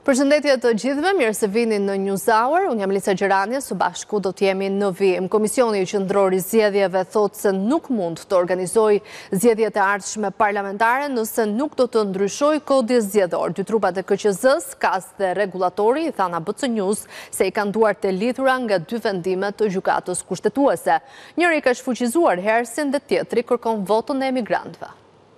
Përshëndetje të gjithëve, mirë se vini në News Hour. Unë jam Lisa Gjerania, së bashku do t'jemi në vijim. Komisioni qendror i zgjedhjeve thotë se nuk mund të organizojë zgjedhjet e ardhshme parlamentare nëse nuk do të ndryshojë kodi zgjedhor. Dy trupat e KQZ-s, KAS dhe Rregullatori, i thanë ABC News se i kanë duart të lidhura nga dy vendime të gjykatës kushtetuese. Njëri ka shfuqizuar hersin dhe tjetri kërkon votën e emigrantëve.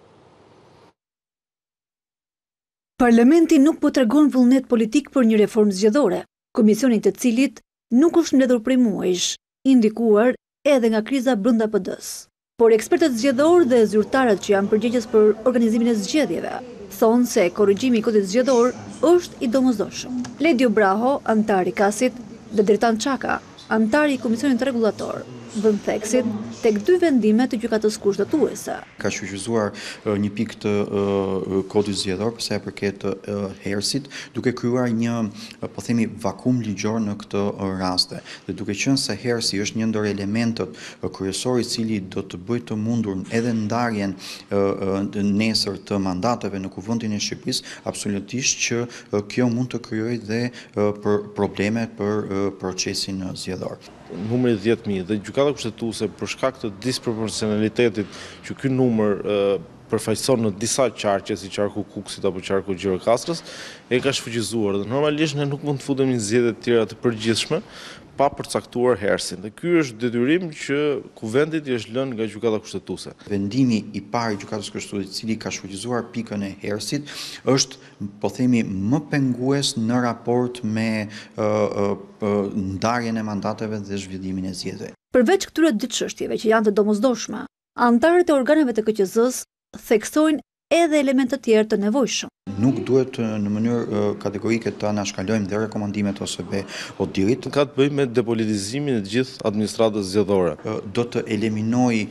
Parlamenti nuk po tregon vullnet politik për një reformë zgjedhore, komisioni të cilit nuk është mbledhur prej muajsh, indikuar edhe nga kriza brenda PD-s. Por ekspertët zgjedhor dhe zyrtarët që janë përgjegjës për organizimin e zgjedhjeve thonë se korrigjimi i kodit zgjedhor është i domosdoshëm. Ledio Braho, antar i KAS-it, dhe Dritan Çaka, antar i Komisionit Rregullator, vënë theksin tek dy vendime të gjykatës kushtetuese. Ka shfrytëzuar një pikë të kodit zgjedhor për sa i përket hersit, duke krijuar një, po themi, vakum ligjor në këtë raste. Dhe duke qenë se hersi është një ndër elementët kryesor i cili do të bëjë të mundur edhe ndarjen nesër të mandateve në Kuvendin e Shqipërisë, absolutisht që kjo mund të krijojë dhe probleme për procesin zgjedhor. Numri 10.000 dhe gjykata kushtetuese për shkak të disproporcionalitetit që ky numër përfaqëson në disa qarqe si qarku Kukësit apo qarku Gjirokastrës e ka shfuqizuar dhe normalisht ne nuk mund të futemi në zgjedhje të tjera të përgjithshme pa përcaktuar hersin. Dhe ky është detyrim që kuvendit i është lënë nga gjykata kushtetuese. Vendimi i parë i gjykatës kushtetuese i cili ka shfuqizuar pikën e hersit është, po themi, më pengues në raport me ndarjen e mandateve dhe zhvillimin e zgjedhjeve. Përveç këtyre dy çështjeve që janë të domosdoshme, antarët e organeve të KQZ-s theksojnë edhe elemente të tjerë të nevojshëm. Nuk duhet në mënyrë kategorike të anashkalojmë dhe rekomandimet OSB Odirit. Ka të bëjë me depolitizimin e të gjithë administratës zgjedhore. Do të eliminojë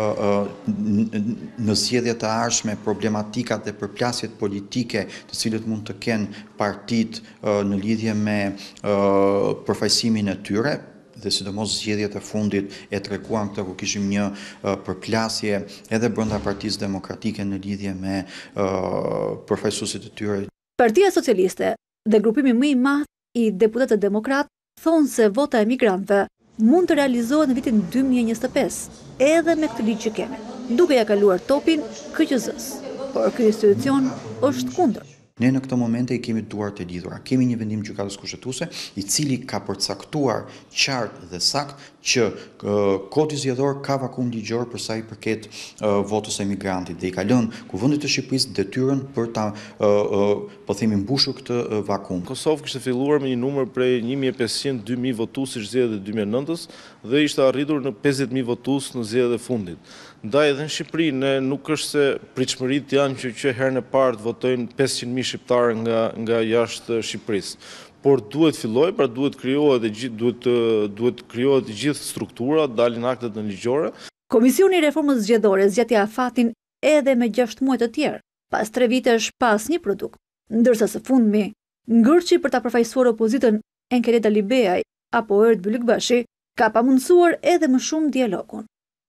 në zgjedhjet e ardhshme problematikat dhe përplasjet politike të cilët mund të kenë partitë në lidhje me përfaqësimin e tyre. Dhe sidomos zgjedhjet e fundit e treguan këtë kur kishim një përplasje edhe brenda Partisë Demokratike në lidhje me përfaqësuesit e tyre. Partia Socialiste dhe grupimi më i madh i deputetëve demokrat thonë se vota e emigrantëve mund të realizohet në vitin 2025, edhe me këtë ligj që kemi, duke ja kaluar topin KQZ-s. Por ky institucion është kundër. Ne në këtë momente i kemi duart e lidhura. Kemi një vendim gjykatës kushtetuese i cili ka përcaktuar qartë dhe saktë që kodi zgjedhor ka vakum ligjor për sa i përket votës e emigrantit dhe i ka lënë Kuvendit të Shqipërisë detyrën për ta po themi mbushur këtë vakum. Kosovë kishte filluar me një numër prej 1500-2000 votuesish zgjedhjet e 2009-s dhe ishte arritur në 50.000 votues në zgjedhjet e fundit. Ndaj edhe në Shqipëri ne nuk është se pritshmëritë janë që herën e parë të votojnë 500.000 shqiptarë nga jashtë Shqipërisë. Por duhet filloj, pra duhet krijohet gjithë struktura, dalin aktet në ligjore. Komisioni i reformës zgjedhore zgjati afatin edhe me 6 muaj të tjerë, pas 3 vitesh pas një produkt, ndërsa së fundmi ngërçi për ta përfaqësuar opozitën Enkeleta Libeaj apo Erd Bylikbashi ka pamundsuar edhe më shumë dialogun.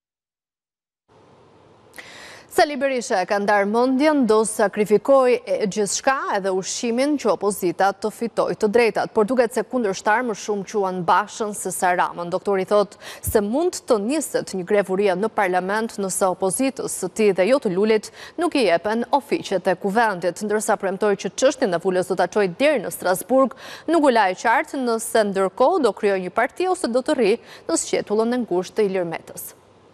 Sali Berisha ka ndarë mendjen do sakrifikoj gjithçka edhe ushqimin që opozita të fitoj të drejtat, por duket se kundërshtar më shumë quan Bashën se sa Ramën. Doktori thot se mund të niset një grevurie në parlament nëse opozitës së tij dhe jo të Lulit nuk i jepen ofiqet e kuvendit, ndërsa premtoi që çështjen e vulës do ta çojë deri në Strasburg, nuk u la e qartë nëse ndërkohë do krijojë një parti ose do të rri në sqetullën e ngushtë të Ilir Metës.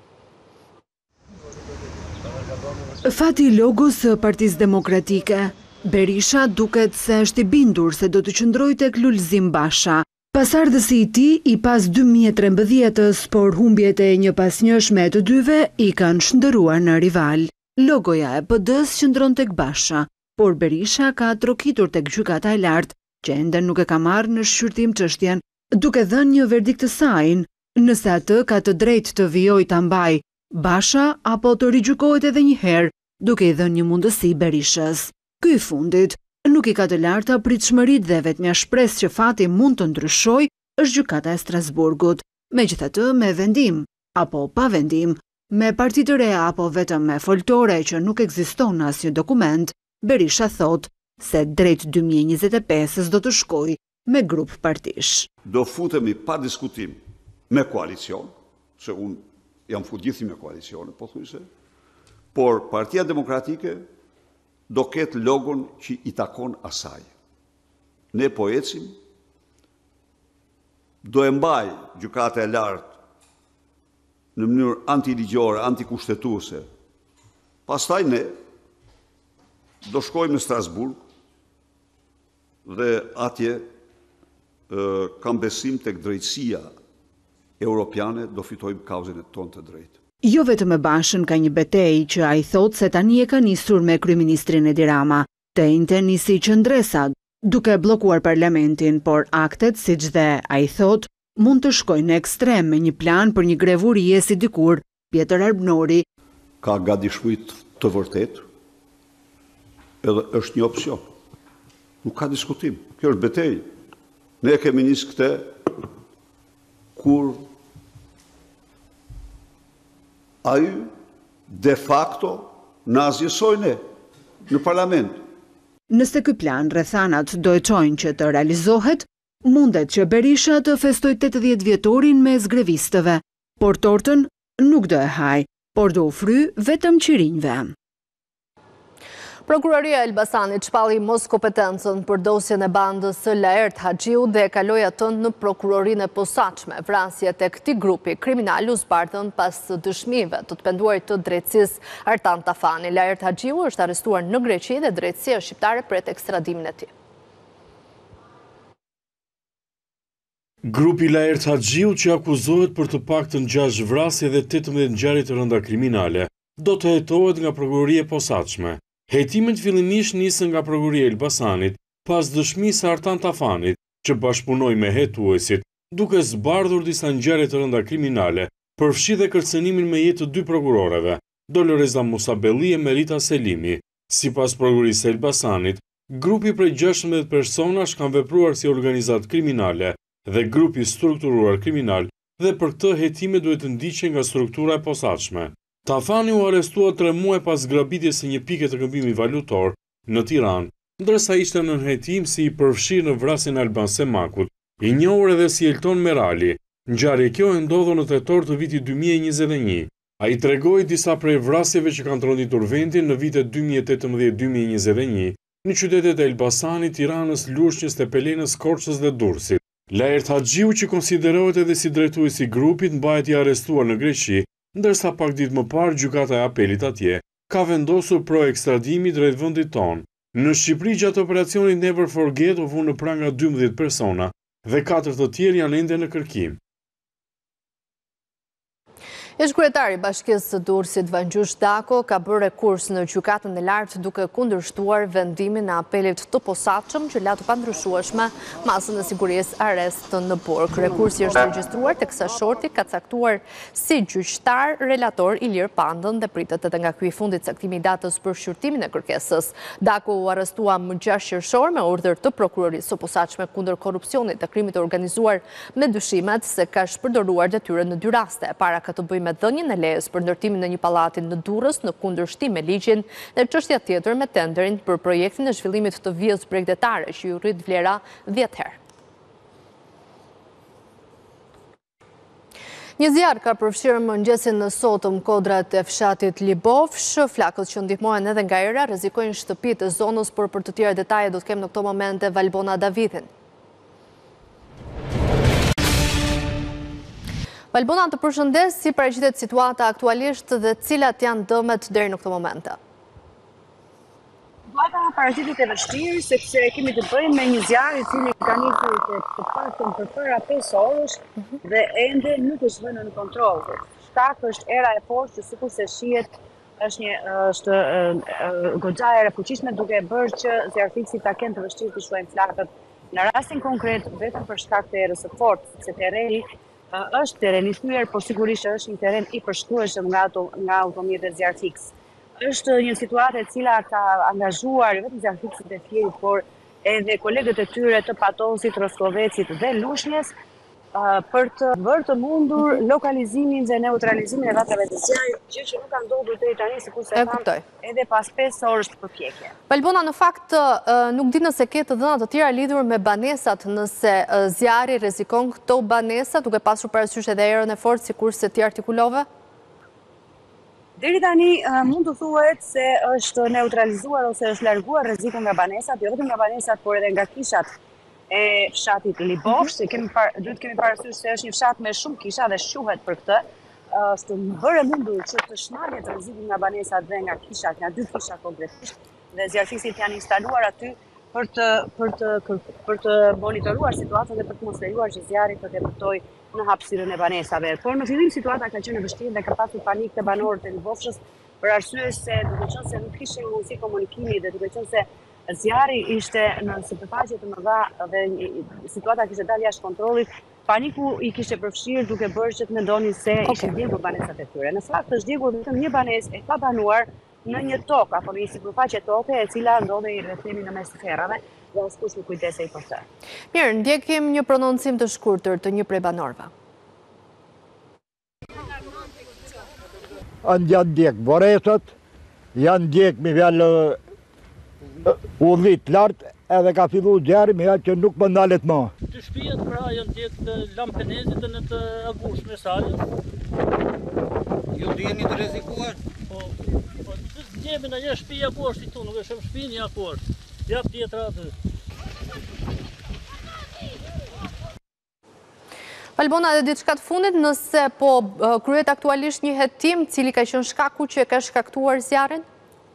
Fati i logos së Partisë Demokratike. Berisha duket se është i bindur se do të qëndrojë tek Lulzim Basha. Pasardhësi i tij i pas 2013-s, por humbjet e njëpasnjëshme të dyve i kanë shndëruar në rival. Logoja e PD-s qëndron tek Basha, por Berisha ka trokitur tek gjykata e lartë, që ende nuk e ka marrë në shqyrtim çështjen, duke dhënë një verdikt të sajnë, nëse atë ka të drejtë të vijojë ta mbajë Basha apo të rigjykohet edhe një herë, duke i dhënë një mundësi Berishës. Ky i fundit nuk i ka të larta pritshmëritë dhe vetmja shpresë që fati mund të ndryshojë është gjykata e Strasburgut. Megjithatë, me vendim apo pa vendim, me parti të reja apo vetëm me foltore që nuk ekziston në asnjë dokument, Berisha thot se drejt 2025 do të shkojë me grup partish. Do futemi pa diskutim me koalicion, se unë jam fut gjithi me koalicione, por Partia Demokratike do ketë logon që i takon asaj. Ne po ecim, do e mbaj gjykata e lartë në mënyrë antiligjore, antikushtetuese. Pastaj ne do shkojmë në Strasburg dhe atje kam besim tek drejtësia europiane do fitojmë kauzën e tonë të drejtë. Jo vetëm me Bashën ka një betejë që ai thot se tani e ka nisur me kryeministrin Edi Rama. Te nisi qëndresa duke bllokuar parlamentin, por aktet, siç dhe ai thot, mund të shkojnë në ekstrem me një plan për një grevurie si dikur Pjetër Arbnori. Ka gatishmëri të vërtetë, edhe është një opsion. Nuk ka diskutim. Kjo është betejë. Ne kemi nisë këte kur ai de facto na azjesoj ne në parlament. Nëse ky plan rrethanat do e çojnë që të realizohet, mundet që Berisha të festoj 80 vjetorin me zgrevistëve, por tortën nuk do e haj, por do u fry vetëm qirinjve. Prokuroria e Elbasanit shpalli mos kompetencën për dosjen e bandës së Laert Haxhiu dhe e kaloi atë në prokurorinë e posaçme. Vrasjet e këtij grupi kriminal u zbardhën pas dëshmive të penduarit të drejtësisë Artan Tafani. Laert Haxhiu është arrestuar në Greqi dhe drejtësia shqiptare pret ekstradimin e tij. Grupi Laert Haxhiu, që akuzohet për të paktën 6 vrasje dhe 18 ngjarje të rënda kriminale, do të hetohet nga prokuroria e posaçme. Hetimet fillimisht nisën nga prokuroria e Elbasanit pas dëshmisë Artan Tafanit, që bashkëpunoi me hetuesit, duke zbardhur disa ngjarje të rënda kriminale, përfshi dhe kërcënimin me jetë të 2 prokurorëve, Doloreza Musabelli e Melita Selimi. Sipas prokurorisë së Elbasanit, grupi prej 16 personash kanë vepruar si organizatë kriminale dhe grupi strukturuar kriminal, dhe për këtë hetime duhet të ndiqen nga struktura e posaçme. Tafani u arrestua 3 muaj pas grabitjes së një pike të këmbimit valutor në Tiranë, ndërsa ishte në hetim si i përfshirë në vrasjen e Alban Semakut, i njohur edhe si Elton Merali. Ngjarje kjo e ndodhur në tetor të vitit 2021. Ai tregoi disa prej vrasjeve që kanë tronditur vendin në vitet 2018-2021 në qytetet e Elbasanit, Tiranës, Lushnjës, Tepelenës, Korçës dhe Durrësit. Laert Haxhiu, që konsiderohet edhe si drejtuesi i grupit, mbahet i arrestuar në Greqi, ndërsa pak ditë më parë gjykata e apelit atje ka vendosur pro ekstradimi drejt vendit tonë. Në Shqipëri gjatë operacionit Never Forget u vunë në pranga 12 persona dhe 4 të tjerë janë ende në kërkim. Ish-kryetari i Bashkisë së Durrësit Vangjush Dako ka bërë rekurs në gjykatën e lartë duke kundërshtuar vendimin e apelit të posaçëm që la të pandryshueshme masën e sigurisë arrest në Burg. Rekursi është regjistruar teksa Shorti ka caktuar si gjyqtar relator Ilir Pandën dhe pritet edhe nga ky i fundit caktimi i datës për shqyrtimin e kërkesës. Dako u arrestua më 6 qershor me urdhër të prokurorisë së posaçme kundër korrupsionit të krimit të organizuar me dyshimet se ka shpërdoruar detyrën në 2 raste. Para ka të bëjë me dhënien e lejes për ndërtimin e një pallati në Durrës në kundërshtim me ligjin dhe çështja tjetër me tenderin për projektin e zhvillimit të vijës bregdetare që ju rrit vlera 10 herë. Një zjarr ka përfshirë mëngjesin në sotëm kodrat e fshatit Libofsh. Flakët që ndihmohen edhe nga era rrezikojnë shtëpitë e zonës, por për të tjera detaje do të kem në këto momente Valbona Davidin. Valbona, të përshëndes, si paraqitet situata aktualisht dhe cilat janë dëmet deri në këto momente? Situata paraqitet e vështirë, sepse kemi të bëjmë me një zjarr i cili ka nisur të paktën për para 5 orësh dhe ende nuk është vënë në kontroll. Shkak është era e poshtë, që sikur se shihet është goxha e fuqishme, duke bërë që zjarrfiksi ta kenë të vështirë të shojnë flakët. Në rastin konkret, vetëm për shkak të erës së fortë, sepse terreni është teren i thyer, por sigurisht është një teren i përshkrueshëm nga automjetet zjarrfiks. Është një situatë e cila ka angazhuar vetëm zjarrfiksit e Fierit, por edhe kolegët e tyre të Patosit, Roskovecit dhe Lushnjës, për të bërë të mundur lokalizimin dhe neutralizimin e vatrave të zjarit, gjë që nuk ka ndodhur deri tani, sikurse thamë, edhe pas 5 orësh përpjekje. Valbona, në fakt nuk di nëse ke të dhëna të tjera lidhur me banesat, nëse zjarri rrezikon këto banesa, duke pasur parasysh edhe erën e fortë sikurse ti artikulove? Deri tani mund të thuhet se është neutralizuar ose është larguar rreziku nga banesat, jo vetëm nga banesat, por edhe nga kishat e fshatit Libofsh, se duhet kemi parasysh se është një fshat me shumë kisha dhe shquhet për këtë. Është bërë mundur që të shmanjet rreziku nga banesat dhe nga kishat, nga 2 kisha konkretisht, dhe zjarrëfisit janë instaluar aty për të monitoruar situatën dhe për të mos lejuar që zjarri të depërtojë në hapësirën e banesave. Por në fillim situata ka qenë e vështirë dhe ka pasur panik të banorët e Libofshës për arsye se duke qenë se nuk kishte mundësi komunikimi dhe duke qenë se zjarri ishte në sipërfaqe të mëdha dhe situata kishte dalë jashtë kontrollit, paniku i kishte përfshirë duke bërë që të mendonin se ishin djegur banesat e tyre. Në fakt është djegur vetëm një banesë e pabanuar në një tokë apo në një sipërfaqe toke e cila ndodhej rreth në mes të ferrave dhe askush nuk kujdesej për të. Mirë, ndjekim një prononcim të shkurtër të një prej banorëve. Janë ndjek banesat, janë ndjek me vjallë ullit lartë, edhe ka fillu zjarri me që nuk më ndalet ma. Të shpijet pra janë ndjek të Lampenezit dhe në të Agush me salës. Jo të jeni të rrezikuar? Po, të ndjemi në një shpija ku është i tu, nuk e shumë shpi një ku është. Jap tjetra atë. Valbona, dhe diçka të fundit, nëse po kryet aktualisht një hetim, cili ka qenë shkaku që ka shkaktuar zjarrin?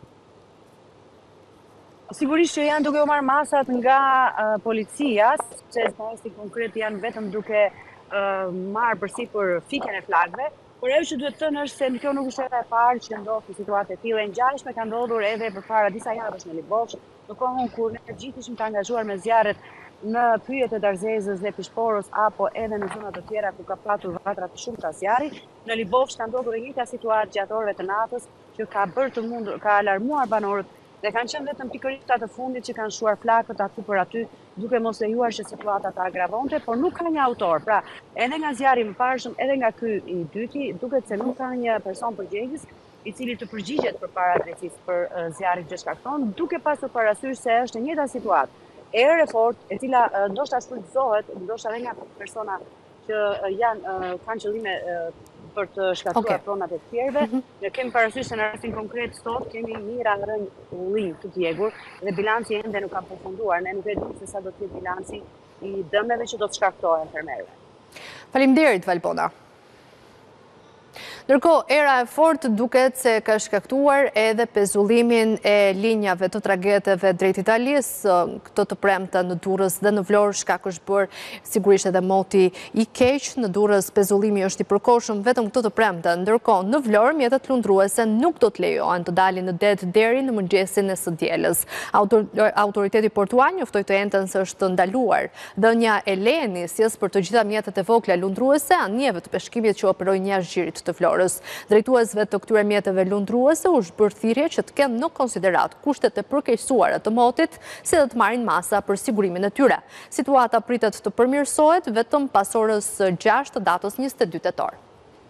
Sigurisht që janë duke u marrë masat nga policia, që pasi konkret janë vetëm duke marrë përsipër fikjen e flagëve, por ajo që duhet thënë është se kjo nuk është e parë që ndodh në situatë të tilla. Ngjashme ka ndodhur edhe përpara disa javësh në Libofsh, në kohën kur ne gjithë ishim të angazhuar me zjarret në pyjet e Darzezës dhe Pishporos apo edhe në zona të tjera ku ka patur vatra të shumta zjarri. Në Libofsh ka ndodhur e njëjta situatë gjatë orëve të natës që ka bërë të mundur, ka alarmuar banorët dhe kanë qenë vetëm pikërisht atë fundit që kanë shuar flakët aty për aty, duke mos lejuar që situata të agravonte, por nuk ka një autor. Pra, edhe nga zjarri i mëparshëm, edhe nga ky i dyti, duket se nuk ka një person përgjegjës i cili të përgjigjet përpara drejtësisë për zjarrin që shkakton, duke pasur parasysh se është e njëjta situatë. Erë e fortë, e cila ndoshta shfrytëzohet, ndoshta edhe nga persona që kanë qëllime për të shkaktuar pronat e tjerëve. Ne kemi parasysh se në rastin konkret sot kemi mira rënë ullinj të djegur dhe bilanci ende nuk ka përfunduar. Ne nuk e dimë se sa do të jetë bilanci i dëmeve që do të shkaktohen fermerëve. Faleminderit, Valbona. Ndërkohë, era e fortë duket se ka shkaktuar edhe pezullimin e linjave të tragjeteve drejt Italisë, këtë të premte në Durrës dhe në Vlorë. Shkak është bërë sigurisht edhe moti i keq. Në Durrës pezullimi është i përkohshëm vetëm këtë të premte. Ndërkohë, në Vlorë mjetet lundruese nuk do të lejohen të dalin në det deri në mëngjesin e së dielës. Autoriteti portuar njoftoi të njëjtën se është ndaluar dhënia e lejenisjes për të gjitha mjetet e vogla lundruese anijeve të peshkimit që operojnë jashtë xhirit të Vlorës. Drejtuesve të këtyre mjeteve lundruese u shbërë thirrje që të kenë në konsiderat kushtet e përkeqësuara të motit, si dhe të marrin masa për sigurimin e tyre. Situata pritet të përmirësohet vetëm pas orës 6 të datës 22 tetor.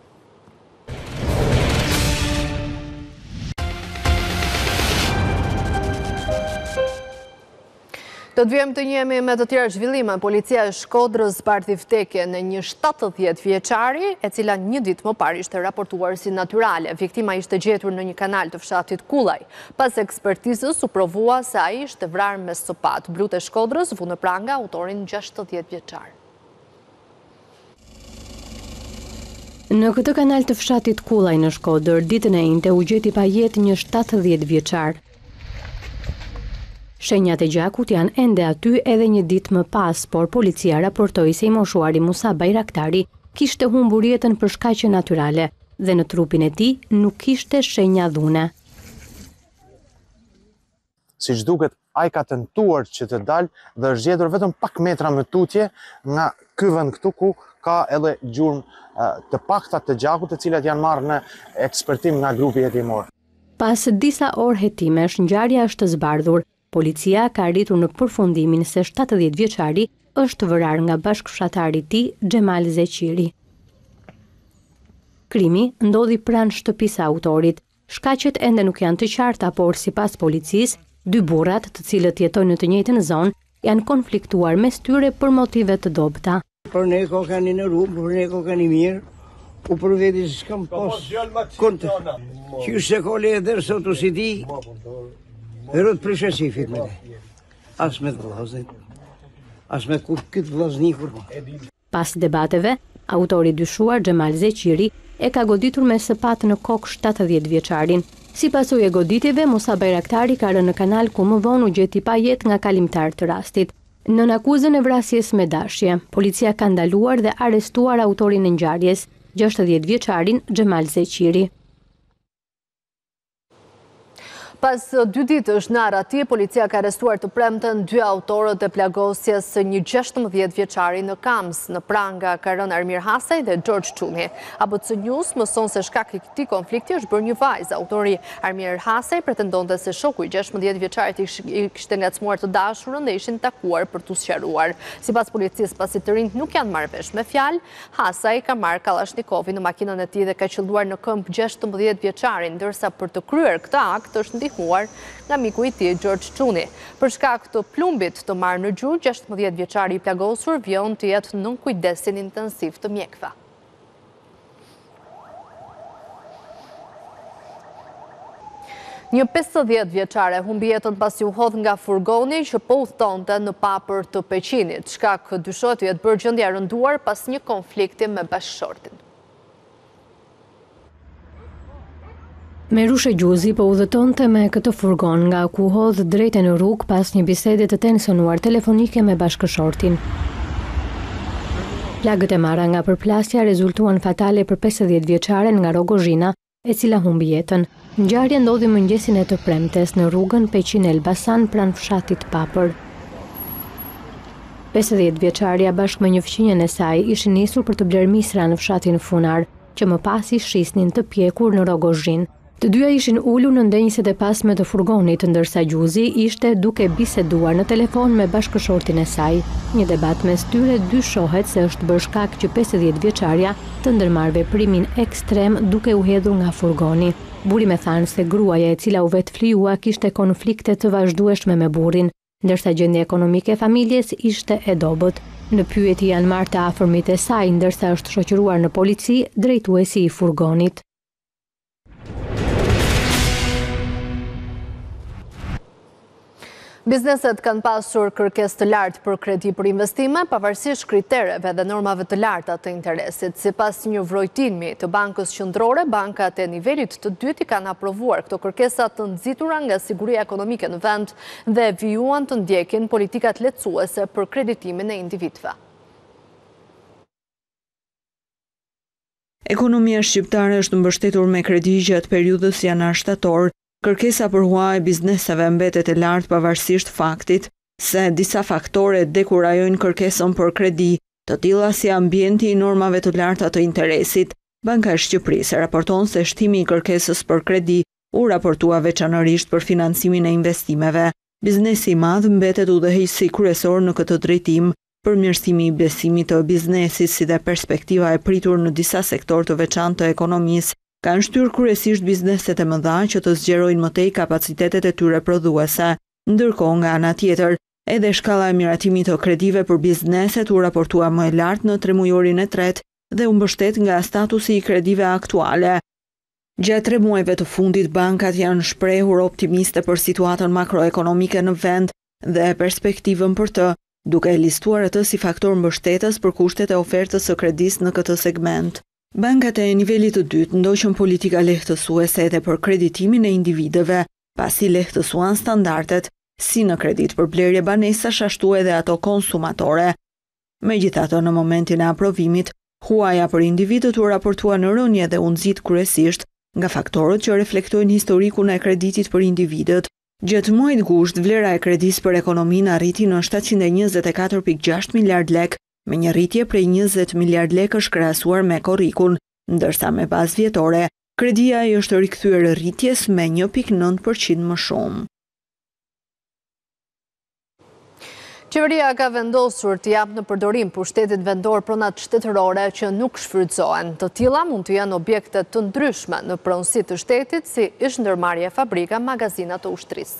Do të vijmë të njemi me të tjera zhvillime. Policia e Shkodrës bardhi vdekje në një 70 vjeçari, e cila një ditë më parë ishte raportuar si natyrale. Viktima ishte gjetur në një kanal të fshatit Kullaj. Pas ekspertizës u provua se ai ishte vrarë me sopat. Blut e Shkodrës vu në pranga autorin 60 vjeçar. Në këtë kanal të fshatit Kullaj në Shkodër, ditën e njëjtë u gjeti pa jetë një 70 vjeçar. Shenjat e gjakut janë ende aty edhe një ditë më pas, por policia raportoi se i moshuari Musa Bajraktari kishte humbur jetën për shkaqe natyrale dhe në trupin e tij nuk kishte shenja dhune. Siç duket, ai ka tentuar që të dalë dhe është gjetur vetëm pak metra më tutje nga ky vend këtu ku ka edhe gjurmë të pakta të gjakut, të cilat janë marrë në ekspertim nga grupi hetimor. Pas disa orë hetimesh, ngjarja është zbardhur Policia ka arritur në përfundimin se 70 vjeçari është vërar nga bashkëshatari i tij, Xhemal Zeqiri. Krimi ndodhi pranë shtëpisë së autorit. Shkaqet ende nuk janë të qarta, por sipas policisë, 2 burrat, të cilët jetojnë në të njëjtën zonë, janë konfliktuar mes tyre për motive të dobta. Për ne ko kanë në rrugë, për ne ko kanë mirë, u për veti s'kam pos kontë. Që se kole e dherë sotu si di, e rëtë prishe sifit me ne. As me të vlazit, as me këtë vlaznikur. Pas debateve, autori dyshuar Xhemal Zeqiri e ka goditur me sapat në kokë 70 vjeçarin. Si pasojë e goditjeve, Musa Bajraktari ka rënë në kanal ku më vonë u gjeti pa jetë nga kalimtar të rastit. Nën akuzën e vrasjes me dashje, policia ka ndaluar dhe arrestuar autorin e ngjarjes, 60 vjeçarin Xhemal Zeqiri. Pas 2 ditësh në arratje, policia ka arrestuar të premten 2 autorët e plagosjes së një 16 vjeçari në Kams. Në pranga ka rënë Armir Hasaj dhe George Çuni. ABC News mëson se shkak i këtij konflikti është bërë një vajzë. Autori Armir Hasaj pretendonte se shoku i 16 vjeçarit i kishte ngacmuar të dashurën dhe ishin takuar për t'u sqaruar. Sipas policisë, pasi të rinjt nuk janë marrë vesh me fjalë, Hasaj ka marrë Kalashnikovin në makinën e tij dhe ka qelluar në këmbë 16 vjeçarin, ndërsa për të kryer këtë akt është ndihmuar nga miku i tij George Çuni. Për shkak të plumbit të marrë në gjuhë, 16 vjeçari i plagosur vjen të jetë nën kujdesin intensiv të mjekëve. Një 50 vjeçare humbi jetën pasi u hodh nga furgoni që po udhtonte në papër të Peqinit. Shkak dyshohet të jetë bërë gjendja e rënduar pas një konflikti me bashkëshortin. Merushe Gjuzi po udhëtonte me këtë furgon nga ku hodh drejt në rrugë pas një bisede të tensionuar telefonike me bashkëshortin. Plagët e marra nga përplasja rezultuan fatale për 50 vjeçaren nga Rogozhina, e cila humbi jetën. Ngjarja ndodhi mëngjesin e të premtes në rrugën Peqin Elbasan pranë fshatit Papër. 50 vjeçaria bashkë me një fëmijën e saj ishin nisur për të blerë misra në fshatin Funar, që më pas i shisnin të pjekur në Rogozhin. Të dyja ishin ulur në ndenjësit e pasme të furgonit, ndërsa Gjuzi ishte duke biseduar në telefon me bashkëshortin e saj. Një debat mes tyre dyshohet se është bërë shkak që 50 vjeçaria të ndërmarrë veprimin ekstrem duke u hedhur nga furgoni. Burime thanë se gruaja e cila u vetë flijua kishte konflikte të vazhdueshme me burrin, ndërsa gjendja ekonomike e familjes ishte e dobët. Në pyetje janë marrë të afërmit e saj, ndërsa është shoqëruar në polici drejtuesi i furgonit. Bizneset kanë pasur kërkesë të lartë për kredi për investime, pavarësisht kritereve dhe normave të larta të interesit. Sipas një vrojtimi të Bankës Qendrore, bankat e nivelit të dytë kanë aprovuar këto kërkesa të nxitura nga siguria ekonomike në vend dhe vijuan të ndjekin politikat lehtësuese për kreditimin e individëve. Ekonomia shqiptare është mbështetur me kredi gjatë periudhës janar-shtator. Kërkesa për huaj e bizneseve mbetet e lartë pavarësisht faktit se disa faktore dekurajojnë kërkesën për kredi, të tilla si ambienti i normave të larta të interesit. Banka e Shqipërisë raporton se shtimi i kërkesës për kredi u raportua veçanërisht për financimin e investimeve. Biznesi i madh mbetet udhëheqësi kryesor në këtë drejtim, përmirësimi i besimit të biznesit si dhe perspektiva e pritur në disa sektor të veçantë të ekonomisë kanë shtyrë kryesisht bizneset e mëdha që të zgjerojnë më tej kapacitetet e tyre prodhuese. Ndërkohë, nga ana tjetër, edhe shkalla e miratimit të kredive për bizneset u raportua më e lartë në tremujorin e tretë dhe u mbështet nga statusi i kredive aktuale. Gjatë 3 muajve të fundit, bankat janë shprehur optimiste për situatën makroekonomike në vend dhe perspektivën për të, duke listuar atë si faktor mbështetës për kushtet e ofertës së kredisë në këtë segment. Bankat e nivelit të dytë ndoqën politika lehtësuese edhe për kreditimin e individëve, pasi lehtësuan standardet, si në kredit për blerje banesash ashtu edhe ato konsumatore. Megjithatë, në momentin e aprovimit, huaja për individët u raportua në rënje dhe u nxit kryesisht nga faktorët që reflektojnë historikun e kreditit për individët. Gjatë muajit gusht, vlera e kredisë për ekonominë arriti në 724.6 miliard lek, me një rritje prej 20 miliard lekësh krahasuar me korrikun, ndërsa me bazë vjetore, kredia i është rikthyer rritjes me 1.9% më shumë. Qeveria ka vendosur të japë në përdorim pushtetit vendor pronat shtetërore që nuk shfrytëzohen. Të tilla mund të jenë objekte të ndryshme në pronësi të shtetit, si ish ndërmarrje fabrika, magazina të ushtrisë.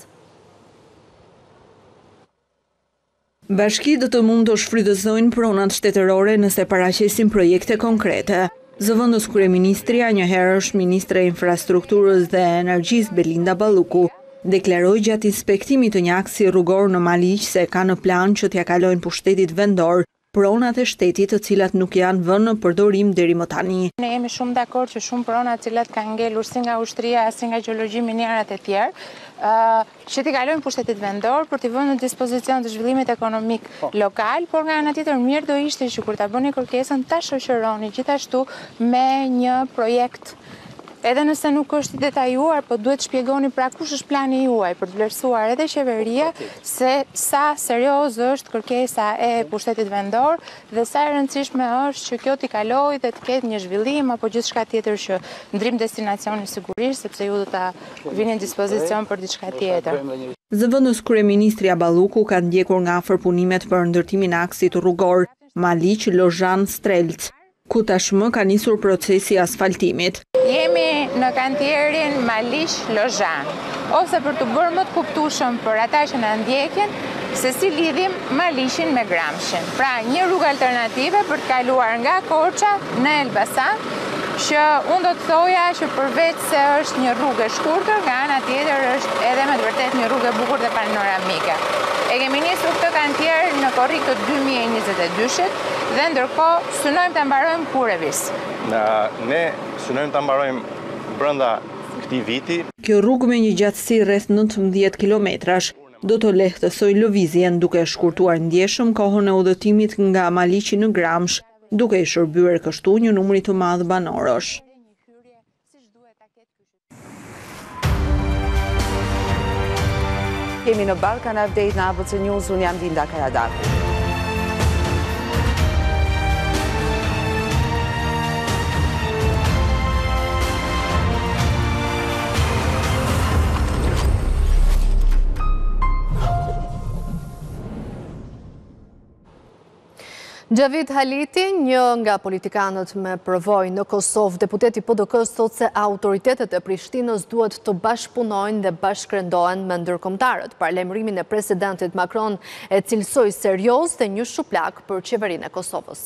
Bashkitë të mund të shfrytëzojnë pronat shtetërore nëse paraqesin projekte konkrete. Zëvendës kryeministria, njëherë është ministre e infrastrukturës dhe energjisë Belinda Balluku, deklaroi gjatë inspektimit të një aksi rrugor në Maliq se ka në plan që t'ja kalojnë pushtetit vendor pronat e shtetit të cilat nuk janë vënë në përdorim deri më tani. Ne jemi shumë dakord që shumë prona të cilat kanë ngelur si nga ushtria, si nga gjeologji, minerat e tjerë, që t'i kalojnë pushtetit vendor për t'i vënë në dispozicion të zhvillimit ekonomik lokal, por nga ana tjetër mirë do ishte që kur ta bëni kërkesën ta shoqëroni gjithashtu me një projekt. Edhe nëse nuk është i detajuar, po duhet shpjegoni pra kush është plani juaj për të vlerësuar edhe qeveria se sa serioz është kërkesa e pushtetit vendor dhe sa e rëndësishme është që kjo t'i kalojë dhe të ketë një zhvillim apo gjithçka tjetër që ndrim destinacioni sigurisht, sepse ju do ta vini në dispozicion për diçka tjetër. Zëvendës kryeministria Balluku ka ndjekur nga afër punimet për ndërtimin e aksit rrugor Maliq-Lozhan-Strelc, ku tashmë ka nisur procesi i asfaltimit. Jemi në kantierin Maliq-Lozhan, ose për të bërë më të kuptueshëm për ata që na ndjekin, se si lidhim Maliqin me Gramshin. Pra, një rrugë alternative për të kaluar nga Korça në Elbasan, që unë do të thoja që përveç se është një rrugë e shkurtër, nga ana tjetër është edhe me të vërtet një rrugë e bukur dhe panoramike. E kemi nisur këtë kantier në korrik të 2022-shit dhe ndërkohë synojmë ta mbarojmë kurrevis. Ne synojmë ta mbarojmë brenda këtij viti. Kjo rrugë me një gjatësi rreth 19 kilometrash do të lehtësoj lëvizjen duke shkurtuar ndjeshëm kohën e udhëtimit nga Maliqi në Gramsh, duke i shërbyer kështu një numri të madh banorësh. Kemi në Balkan Update në ABC News, unë jam Dinda Karadaku. Xhavit Haliti, një nga politikanët me përvojë në Kosovë, deputeti PDK-s thotë se autoritetet e Prishtinës duhet të bashkëpunojnë dhe bashkërendohen me ndërkombëtarët. Paralajmërimin e presidentit Macron e cilësoi serioz dhe një shuplak për qeverinë e Kosovës.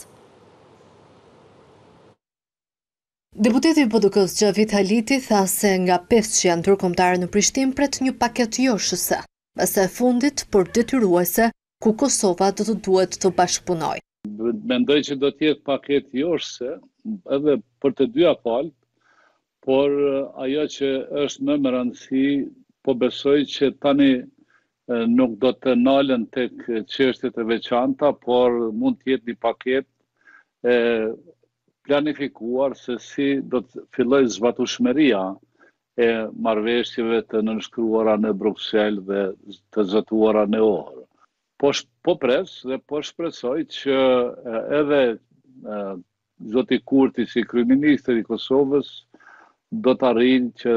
Deputeti i PDK-s Xhavit Haliti tha se nga 500 ndërkombëtarë në Prishtinë pret një paketë JSHS, pas e fundit për detyruese ku Kosova do të duhet të bashkëpunojë. Mendoj që do t'jetë paket JSHS edhe për të dyja palët, por ajo që është më me rëndësi, po besoj që tani nuk do të nalen tek çështjet e veçanta, por mund të jetë një paket planifikuar se si do të fillojë zbatueshmëria e marrëveshjeve të nënshkruara në Bruksel dhe të zëtuara në orë. Po pres dhe po shpresoj që edhe zoti Kurti si kryeministër i Kosovës do të arrijë që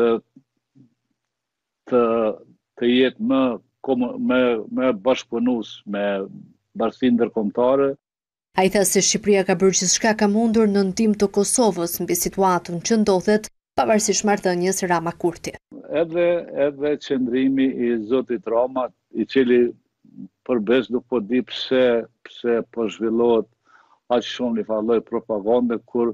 të jetë më bashkëpunues me bashkinë ndërkombëtare. Ai tha se Shqipëria ka bërë gjithçka ka mundur në ndihmë të Kosovës mbi situatën që ndodhet pavarësisht marrëdhënies Rama-Kurti. Edhe qëndrimi i zotit Rama, i cili përbes nuk po di pse po zhvillohet aq shumë një farë lloj propagande kur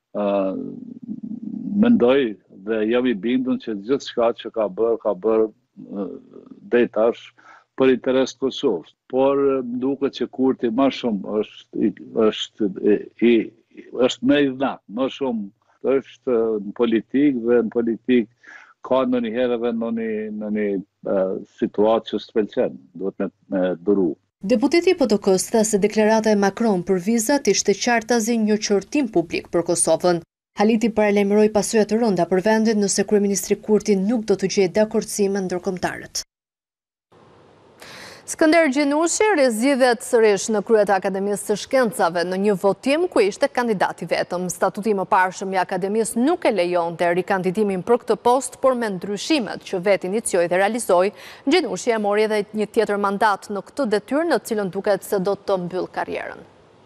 mendoj dhe jam i bindur që gjithçka që ka bërë deri tash për interes të Kosovës. Por duket që Kurti më shumë është më i dhënë, më shumë është në politikë dhe në politikë ka ndonjëherë edhe në një situatë që s'të pëlqen, duhet me duru. Deputeti i PDK-s tha se deklarata e Macron për vizat ishte qartazi një qortim publik për Kosovën. Haliti paralajmëroi pasojat të rënda për vendin nëse kryeministri Kurti nuk do të gjejë dakordësi me ndërkombëtarët. Skënder Gjinushi rizidhet sërish në kryet e Akademisë së Shkencave në një votim ku ishte kandidati vetëm. Statuti më parshëm i Akademisë nuk e lejon të rikandidimin për këtë post, por me ndryshimet që vetë inicioj dhe realizoj, Gjinushi e mori edhe një tjetër mandat në këtë detyrë në cilën duket se do të mbyll karrierën.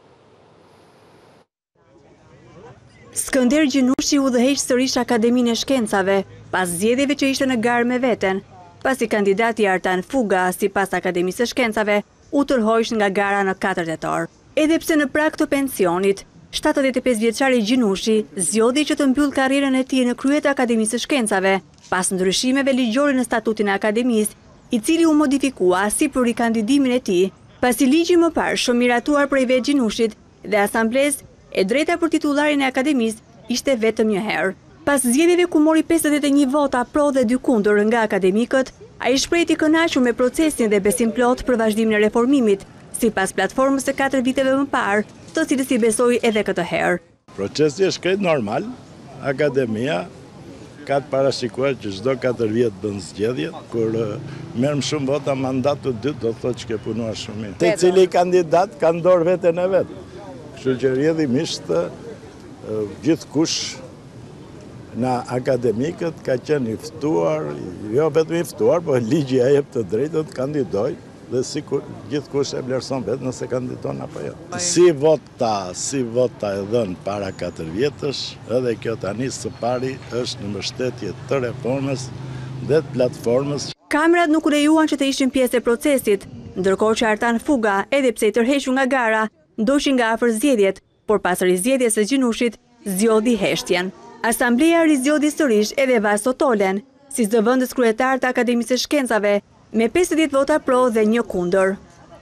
Skënder Gjinushi udhëheq sërish Akademinë e Shkencave pas zgjedhjeve që ishte në garë me veten, pasi kandidati Artan Fuga, si pas Akademisë së Shkencave, u tërhoq nga gara në 4 tetor. Edhe pse në prag të pensionit, 75 vjeçari Gjinushi zgjodhi që të mbyll karrierën e tij në kryet e Akademisë së Shkencave, pas ndryshimeve ligjore në statutin e Akademisë, i cili u modifikua si për rikandidimin e tij, pasi ligji më parë miratuar prej vetë Gjinushit dhe asamblesë e drejta për titullarin e Akademisë ishte vetëm një herë. Pas zgjedhjeve ku mori 51 vota pro dhe 2 kundër nga akademikët, ai shprehti kënaqur me procesin dhe besim plot për vazhdimin e reformimit, sipas platformës së 4 viteve më parë, të cilës i besoi edhe këtë herë. Procesi është krejt normal. Akademia ka të parashikuar që çdo 4 vjet bën zgjedhje, kur merr më shumë vota mandatu të dytë, do thotë që ke punuar shumë mirë. Te cili kandidat ka dorë veten e vet. Kështu që rrjedhimisht gjithkush në akademikët ka qenë i ftuar, jo vetëm i ftuar, por ligji ja jep të drejtën të kandidoj dhe gjithkush e vlerëson vetë nëse kandidon apo jo. Si vota e dhënë para 4 vjetësh, edhe kjo tani së pari është në mbështetje të reformës dhe të platformës. Kamerat nuk u lejuan që të ishin pjesë e procesit, ndërkohë që Artan Fuga, edhe pse i tërhequr nga gara, ndoshi nga afër zgjedhjet, por pas rizgjedhjes së Gjinushit, zgjodhi heshtjen. Asambleja rizgjodhi sërish edhe Vaso Tolen, si zëvendës kryetar të Akademisë së Shkencave, me 50 vota pro dhe 1 kundër.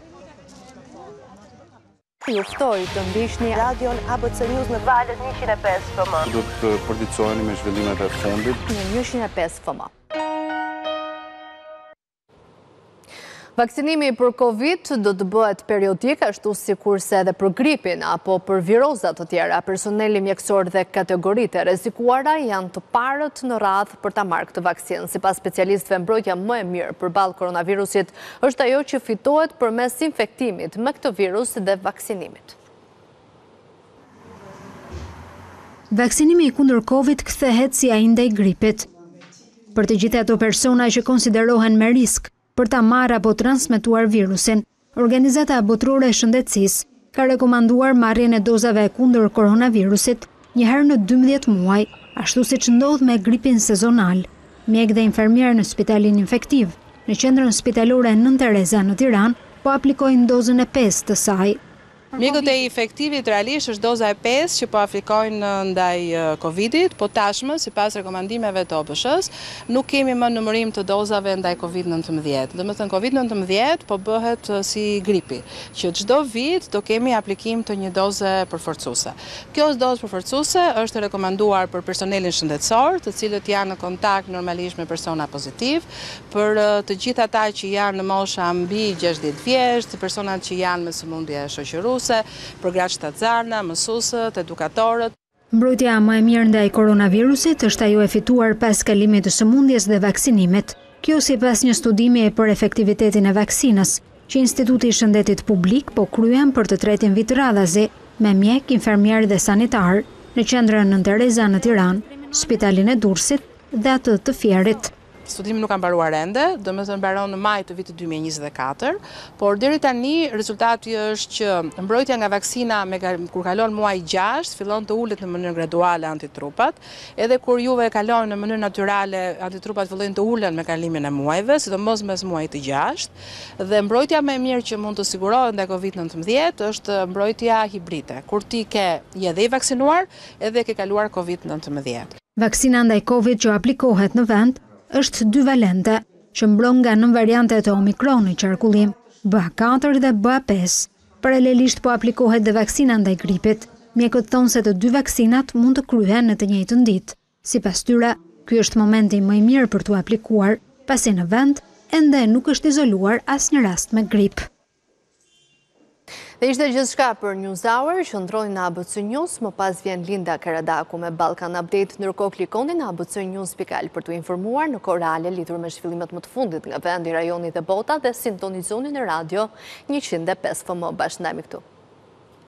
Ju ftoj të ndiqni radion ABC News në valët 105 FM. Do të përdiqoheni me zhvillimet e fundit në 105 FM. Vaksinimi për Covid do të bëhet periodik, ashtu sikurse edhe për gripin apo për virozat të tjera. Personeli mjekësor dhe kategoritë e rrezikuara janë të parët në radhë për ta marrë këtë vaksinë. Sipas specialistëve, mbrojtja më e mirë përballë koronavirusit është ajo që fitohet përmes infektimit me këtë virus dhe vaksinimit. Vaksinimi i kundër Covid kthehet si ai ndaj gripit. Për të gjitha ato persona që konsiderohen me risk për ta marrë apo transmetuar virusin, Organizata Botërore e Shëndetësisë ka rekomanduar marrjen e dozave kundër koronavirusit një herë në 12 muaj, ashtu siç ndodh me gripin sezonal. Mjek dhe infermier në spitalin infektiv, në qendrën spitalore Nën Tereza në Tiranë, po aplikojnë dozën e 5 të saj. Mjekët e infektivit realisht është doza e 5 që po aplikojnë ndaj Covidit, po tashmë, sipas rekomandimeve të OBSH-s, nuk kemi më numërim të dozave ndaj Covid-19. Domethënë Covid-19 po bëhet si gripi, që çdo vit do kemi aplikim të një doze përforcuese. Kjo dozë përforcuese është rekomanduar për personelin shëndetësor, të cilët janë në kontakt normalisht me persona pozitiv, për të gjithë ata që janë në mosha mbi 60 vjeç, personat që janë me sëmundje shoqëruese, për gratë shtatzarna, mësuesët, edukatorët. Mbrojtja më e mirë ndaj koronavirusit është ajo e fituar pas kalimit të sëmundjes dhe vaksinimit. Kjo sipas një studimi për efektivitetin e vaksinës, që Instituti i Shëndetit Publik po kryen për të tretin vit radhazi me mjek, infermier dhe sanitar në qendrën Nën Tereza në Tiranë, Spitalin e Durrësit dhe atë të Fierit. Studimi nuk ka mbaruar ende, domethënë mbaron në maj të vitit 2024, por deri tani rezultati është që mbrojtja nga vaksina kur kalon muaj 6 fillon të ulet në mënyrë graduale antitrupat, edhe kur juve kalojnë në mënyrë natyrale antitrupat fillojnë të ulen me kalimin e muajve, sidomos mes muajit të 6, dhe mbrojtja më e mirë që mund të sigurohet ndaj Covid-19 është mbrojtja hibride, kur ti je dhe i vaksinuar edhe ke kaluar Covid-19. Vaksina ndaj Covid që aplikohet në vend është 2 valente, që mbron nga 9 variantet e Omikron në qarkullim, BA4 dhe BA5. Paralelisht po aplikohet dhe vaksina ndaj gripit. Mjekët thonë se të 2 vaksinat mund të kryhen në të njëjtën ditë. Sipas tyre, ky është momenti më i mirë për t'u aplikuar, pasi në vend ende nuk është izoluar asnjë rast me grip. Dhe ishte gjithçka për News Hour, qëndroni në ABC News, më pas vjen Linda Karadaku me Balkan Update, ndërkohë klikoni në abcnews.al për të informuar në kohë reale lidhur me zhvillimet më të fundit nga vendi, rajoni dhe bota dhe sintonizoni në radio 105 FM. Bashkë ndajmë këtu.